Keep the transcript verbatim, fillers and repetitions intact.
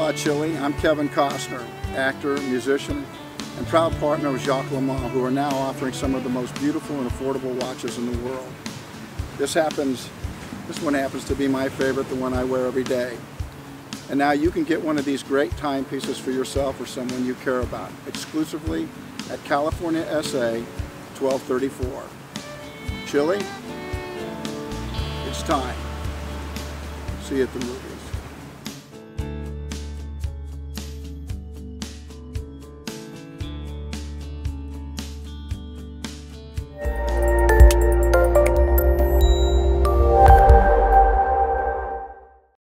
Aloha Chile. I'm Kevin Costner, actor, musician, and proud partner of Jacques Lemans, who are now offering some of the most beautiful and affordable watches in the world. This happens, this one happens to be my favorite, the one I wear every day. And now you can get one of these great timepieces for yourself or someone you care about, exclusively at California S A twelve thirty-four. Chile, it's time. See you at the movies.